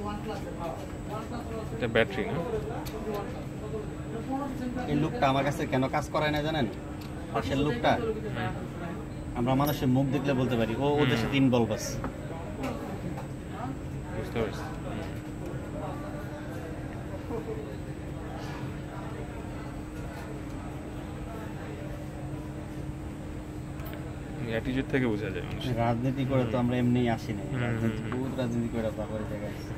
এটা ব্যাটারি না? এই লুকটা আমার কাছে কেন কাজ করায় না জানেন? পাশের লুকটা আমরা মানুষের মুখ দেখলে বলতে পারি ও ওদের সাথে ইনভলভ আছে। বুঝতে পারছি। অ্যাটিটিউড থেকে বোঝা যায় রাজনীতি করে তো আমরা এমনিই আসি না, বহুত রাজনীতি করে তারপরে জায়গায় আসছি।